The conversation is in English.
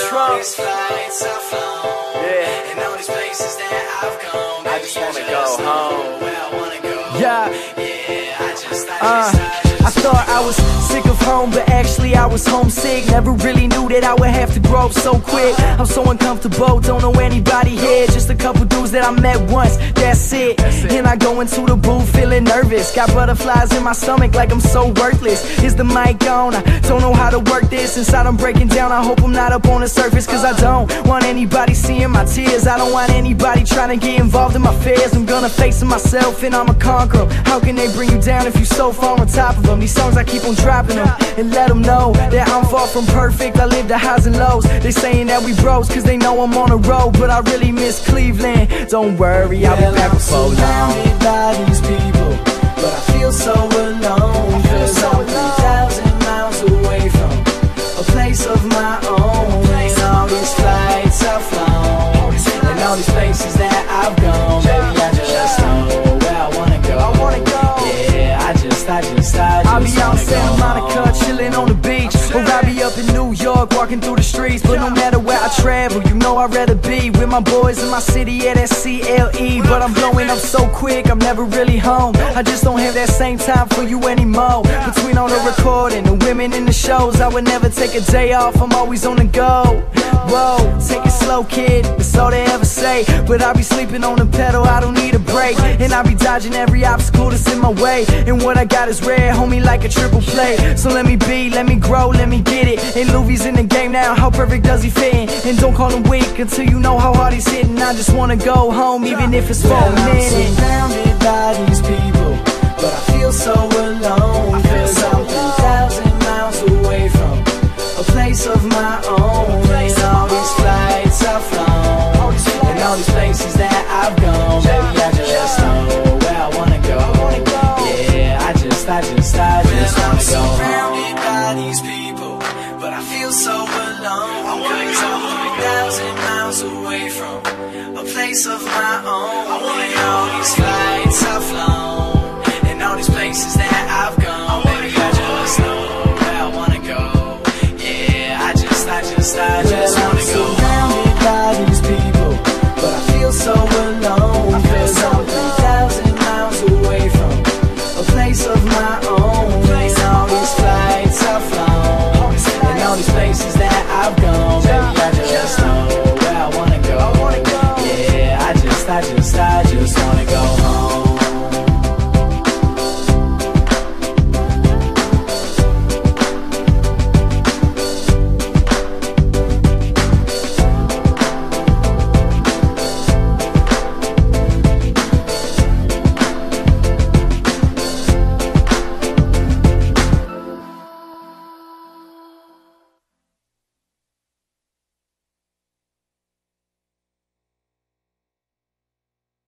trunk. Yeah. And all these places that I've gone. I just wanna go home. Where I wanna go. Yeah. I thought I was sick of home, but actually I was homesick. Never really knew that I would have to grow up so quick. I'm so uncomfortable, don't know anybody here. Just a couple dudes that I met once, that's it. And I go into the booth feeling nervous. Got butterflies in my stomach like I'm so worthless. Is the mic on? I don't know how to work this. Inside I'm breaking down, I hope I'm not up on the surface. Cause I don't want anybody seeing my tears. I don't want anybody trying to get involved in my fears. I'm gonna face it myself and I'ma conquer them. How can they bring you down if you so far on top of them? These songs I keep on dropping them and let them know that I'm far from perfect. I live the highs and lows. They saying that we bros cause they know I'm on the road, but I really miss Cleveland. Don't worry, I'll be back before long. Surrounded by these people, but I feel so alone. Cause I'm 3,000 miles away from a place of my own. And all these flights I've flown, and all these places that I've gone. Baby, I just know where I wanna go. Yeah, I just I'll be out in Santa Monica, chilling on the beach, or I'll be up in New York, walking through the streets. But no matter where I travel, you know I'd rather be with my boys in my city, yeah, that's CLE. But I'm blowing up so quick, I'm never really home. I just don't have that same time for you anymore. Between all the recording, the women in the shows, I would never take a day off, I'm always on the go. Whoa, take it slow, kid, that's all they ever say. But I be sleeping on the pedal, I don't need a break. And I be dodging every obstacle that's in my way. And what I got is rare, homie, like a triple play. So let me be, let me grow, let me get it. And Luvi's in the game now, how perfect does he fit in? And don't call him weak until you know how hard he's hitting. I just wanna go home, even if it's for a minute. I'm surrounded by these people, but I feel so alone. Cause I'm 3,000 miles away from a place of my own. And all these flights I've flown, and all these places that I've gone. Baby, I just know where I wanna go. Yeah, I just wanna go. Surrounded by these people, but I feel so alone. Cause I'm 3,000 miles away from a place of my own.